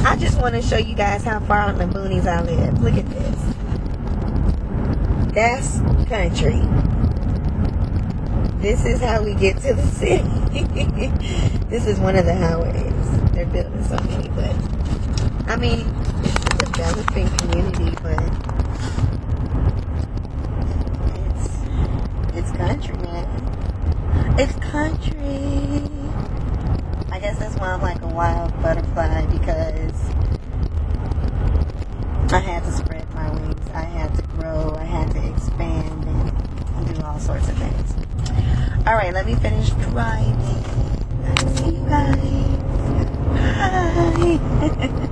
I just want to show you guys how far out in the boonies I live. Look at this. That's country. This is how we get to the city. This is one of the highways. They're building so many, but I mean, it's a developing community, but it's country, man. It's country. I guess that's why I'm like a wild butterfly, because I had to spread my wings. I had to grow. I had to expand and do all sorts of things. All right, let me finish driving. See you guys. Bye.